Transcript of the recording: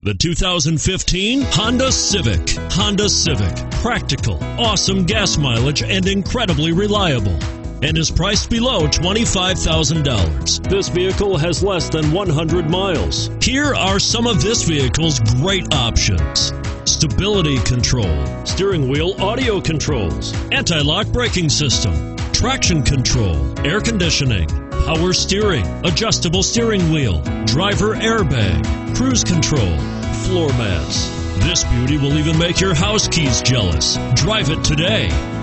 The 2015 Honda Civic. Honda Civic. Practical, awesome gas mileage, and incredibly reliable. And is priced below $25,000. This vehicle has less than 100 miles. Here are some of this vehicle's great options: stability control, steering wheel audio controls, anti-lock braking system, traction control, air conditioning, power steering, adjustable steering wheel, driver airbag, cruise control, floor mats. This beauty will even make your house keys jealous. Drive it today.